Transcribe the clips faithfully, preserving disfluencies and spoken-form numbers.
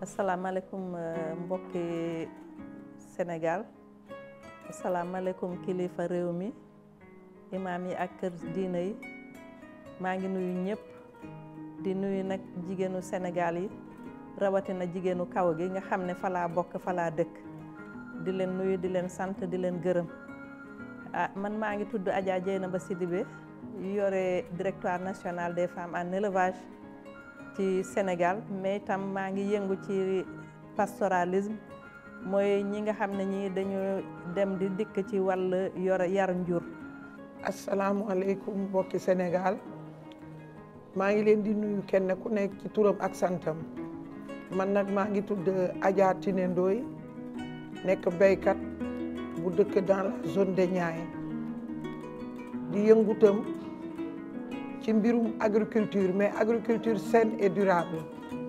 asalaamaaleykum mbokki Sénégal asalaamaaleykum kilifa réew mi imaam yi ak kër diina yi maa ngi nuyu ñëpp di nuyu nag jigéenu Sénégal yi rawatina jigéenu kaw gi nga xam ne fa laa bokk fa laa dëkk di leen nuyu di leen sant di leen gërëm ah man maa ngi tudd Adja Dieynaba Sidibé yore directoire national des femmes en élevage ci Sénégal mais itam maa ngi yëngu ci pastoralisme mooy ñi nga xam ne ñi dañu dem di dikk ci wàll yor yar njur. asalaamualeykum mbokki Sénégal maa ngi leen di nuyu kenn ku nekk ci turam ak santam man nag maa ngi tudd Adja Tine Ndoye nekk béykat bu dëkk dans la zone de Niayes di yëngutam ci mbirum agriculture mais agriculture saine et durable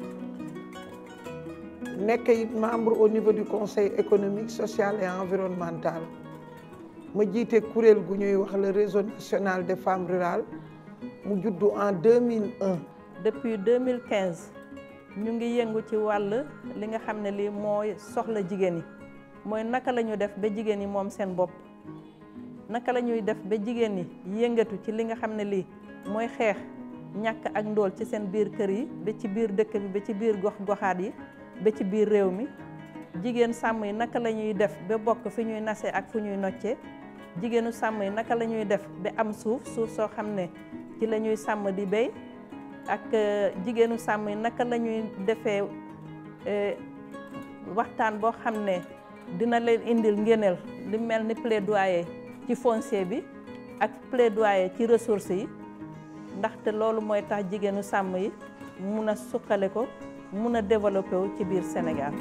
nekk it membre au niveau du conseil économique social et environnemental ma jiite kuréel gu ñuy wax le réseau national des femmes rurales mu juddu en deux mille un. depuis deux mille quinze ñu ngi yëngu ci wàll li nga xam ne lii mooy soxla jigéen yi mooy naka la ñu def ba jigéen yi moom seen bopp naka la ñuy def ba jigéen yi yëngatu ci li nga xam ne lii mooy xeex ñàkk ak ndóol ci seen biir kër yi ba ci biir dëkk bi ba ci biir gox goxaat yi ba ci biir réew mi jigéen sàmm yi naka la ñuy def ba bokk fi ñuy nasee ak fu ñuy noccee jigéenu sàmm yi naka la ñuy def ba am suuf suuf soo xam ne ci la ñuy sàmm di béy ak jigéenu sàmm yi naka la ñuy defee waxtaan boo xam ne dina leen indil ngéneel li mel ni plaidoyer ci foncier bi ak plaidoyer ci ressources yi ndaxte loolu mooy tax jigéenu sàmm yi mun a suqale ko mun a développé wu ci biir Sénégal.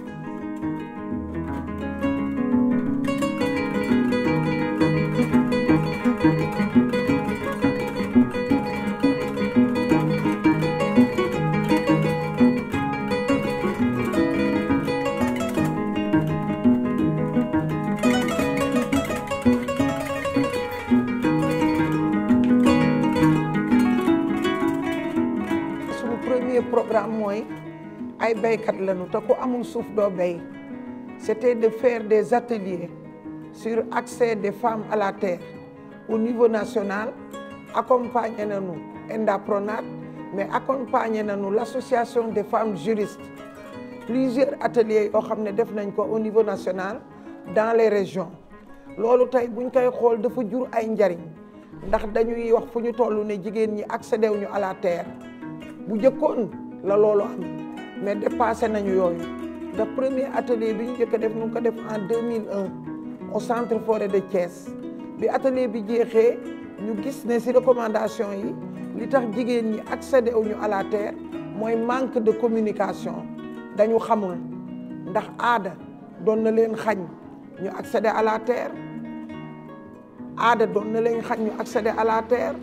programme mooy ay béykat lañu te ku amul suuf doo béy c'était de faire des ateliers sur accès des femmes à la terre au niveau national accompagné nañu Endapronat mais accompagné nañu l'association des femmes juristes plusieurs ateliers yoo xam ne def nañ ko au niveau national dans les régions loolu tey buñ koy xool dafa jur ay njariñ ndax dañuy wax fu ñu toll ne jigéen ñi accédé wuñu à la terre bu jëkkoon la loolu am mais dépassé nañu yooyu ndax premier atelier bi ñu jëkk a def ñu ngi ko def en deux mille un au centre forêt de Thiès bi atelier bi jeexee ñu gis ne ci recommandation yi li tax jigéen ñi accédé wuñu à la terre mooy manque de communication dañu xamul ndax aada doon na leen xañ ñu accédé à la terre aada doon na leen xañ ñu accédé à la terre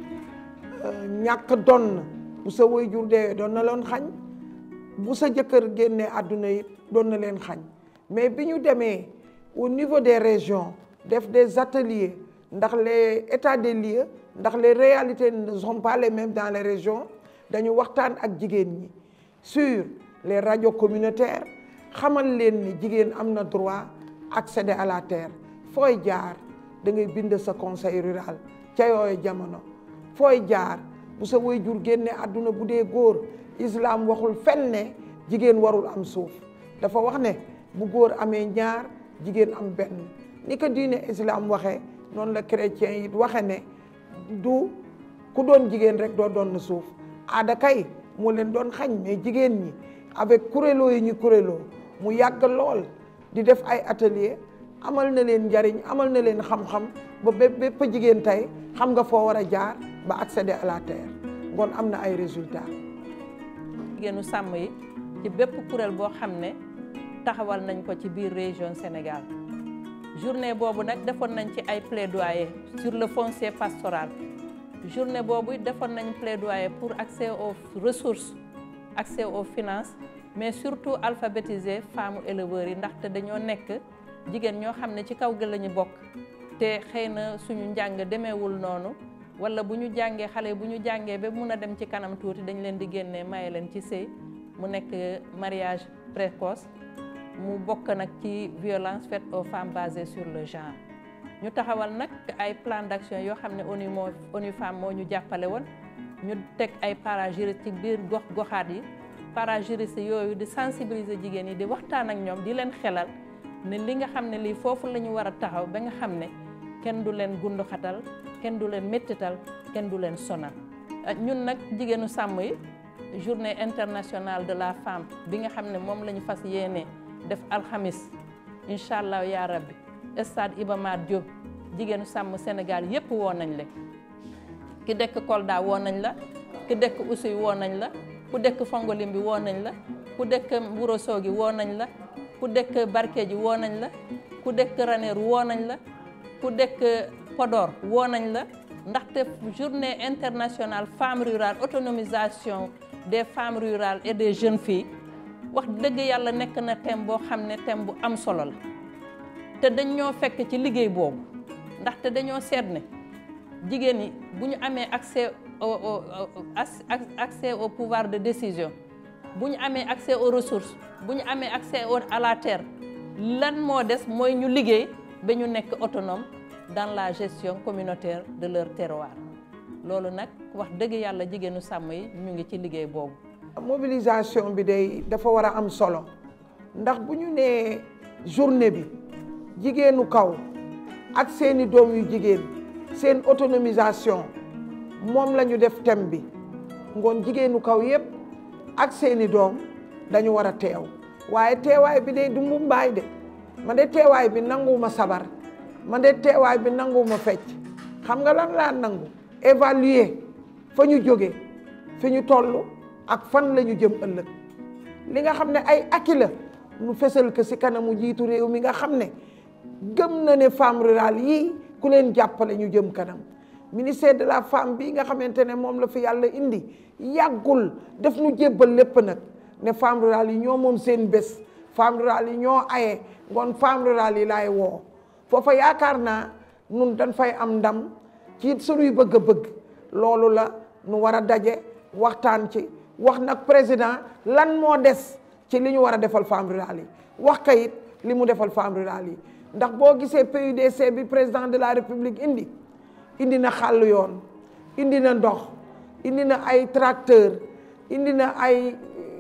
ñàkk doon bu sa waajur dee doon na leen xañ bu sa jëkkër génnee àdduna yi doon na leen xañ mais bi ñu demee au niveau des régions def des ateliers ndax les états des lieux ndax les réalités ne sont pas les mêmes dans les régions dañu waxtaan ak jigéen ñi sur les radios communautaires xamal leen ni jigéen am na droit accéder à la terre fooy jaar da ngay bind sa conseil rural ca yooyu jamono fooy jaar bu sa waajur génne àdduna bu dee góor islam waxul fenn ne jigéen warul am suuf dafa wax ne bu góor amee ñaar jigéen am benn ni ko diine islam waxee noonu la chrétien yi waxe ne du ku doon jigéen rek doo doon suuf aada kay moo leen doon xañ mais jigéen ñi avec kuréeloo yi ñu kuréeloo mu yàgg lool di def ay atelier amal na leen njariñ amal na leen xam-xam ba bépp bépp jigéen tey xam nga foo war a jaar ba accéder à la terre ngoon am na ay résultats. jigéenu sàmm yi ci bépp kuréel boo xam ne taxawal nañ ko ci biir région Sénégal journée boobu nag defoon nañ ci ay plaidoyer sur le foncier pastoral journée boobu defoon nañ plaidoyer pour accès aux ressources accès aux finances mais surtout alphabétiser femmes éleveurs yi ndaxte dañoo nekk jigéen ñoo xam ne ci kaw gi la ñu bokk te xëy na suñu njàng demeewul noonu wala bu ñu jàngee xale bu ñu jàngee ba mun a dem ci kanam tuuti dañ leen di génnee maye leen ci sëy mu nekk mariage précoce mu bokk nag ci violence faite aux femmes basée sur le genre ñu taxawal nag ay plan d'action yoo xam ne ONU moo ONU Femmes moo ñu jàppale woon ñu teg ay parajuristes ci biir gox goxaat yi parajuristes yooyu di sensibiliser jigéen yi di waxtaan ak ñoom di leen xelal ne li nga xam ne lii foofu la ñu war a taxaw ba nga xam ne kenn du leen gundu xatal kenn du leen méttital kenn du leen sonal ñun nag jigéenu sàmm yi journée internationale de la femme bi nga xam ne moom la ñu fas yéene def alxamis incha allah yaa rabbi stade Iba Mar Diop jigéenu sàmm Sénégal yépp woo nañ la ki dëkk Kolda woo nañ la ki dëkk Oussouye woo nañ la ku dëkk Fongolimbi woo nañ la ku dëkk Ourossogui woo nañ la ku dëkk Barkédji woo nañ la ku dëkk Ranérou woo nañ la ku dëkk Podor woo nañ la ndaxte journée internationale femmes rurales autonomisation des femmes rurales et des jeunes filles wax dëgg yàlla nekk na thème boo xam ne thème bu am solo la te dañ ñoo fekk ci liggéey boobu ndaxte dañoo seet ne jigéen ñi bu ñu amee accès au accès au pouvoir de décision bu ñu amee accès aux ressources bu ñu amee accès à la terre lan moo des mooy ñu liggéey ba ñu nekk autonome dans la gestion communautaire de leur terroir loolu nag wax dëgg yàlla jigéenu sàmm yi ñu ngi ci liggéey boobu. mobilisation bi day dafa war a am solo ndax bu ñu nee journée bi jigéenu kaw ak seeni doom yu jigéen seen autonomisation moom la ñu def thème bi ngoon jigéenu kaw yépp ak seeni doom dañu war a teew waaye teewaay bi day du mbumbaay de man de teewaay bi nanguwuma sabar man de teewaay bi nanguwuma fecc xam nga lan laa nangu évaluer fa ñu jóge fi ñu toll ak fan la ñu jëm ëllëg li nga xam ne ay acquis la nu fesal ko ci kanamu jiitu réew mi nga xam ne gëm na ne femme rurale yii ku leen jàppale ñu jëm kanam ministère de la femme bi nga xamante ne moom la fi yàlla indi yàggul def nu jébbal lépp nag ne femme rurale yi ñoo moom seen bés femme rurale yi ñoo aye ngoon femme rurale yi laay woo foofa yaakaar naa nun dañ fay am ndam ci sunuy bëgg-bëgg loolu la nu war a daje waxtaan ci wax nag président lan moo des ci li ñu war a defal femme rurale yi wax kayit li mu defal femme rurale yi ndax boo gisee P U D C bi président de la république indi indi na xàll yoon indi na ndox indi na ay tracteur indi na ay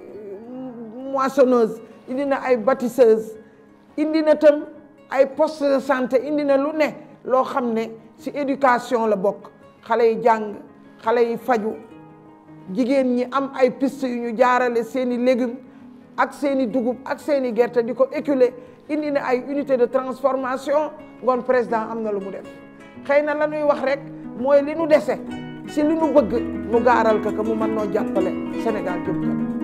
moissonneuse indi na ay bâtisseuse indi na tam ay poste de santé indi na lu ne loo xam ne ci éducation la bokk xale yi jàng xale yi faju jigéen ñi am ay piste yu ñu jaarale seeni légumes ak seeni dugub ak seeni gerte di ko éculer indi na ay unité de transformation ngoon président am na lu mu def xëy na la ñuy wax rek mooy li nu dese si li nu bëgg nu gaaral ko que mu mën noo jàppale Sénégal jëm kanam